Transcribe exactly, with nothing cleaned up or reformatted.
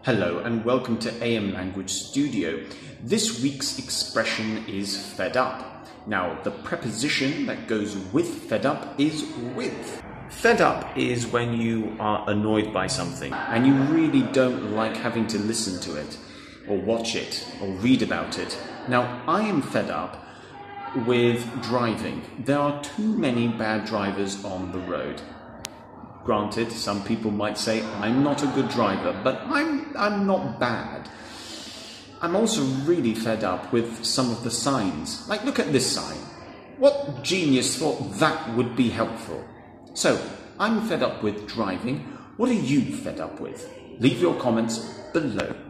Hello and welcome to A M Language Studio. This week's expression is fed up. Now, the preposition that goes with fed up is with. Fed up is when you are annoyed by something and you really don't like having to listen to it or watch it or read about it. Now, I am fed up with driving. There are too many bad drivers on the road. Granted, some people might say I'm not a good driver, but I'm, I'm not bad. I'm also really fed up with some of the signs. Like, look at this sign. What genius thought that would be helpful? So, I'm fed up with driving. What are you fed up with? Leave your comments below.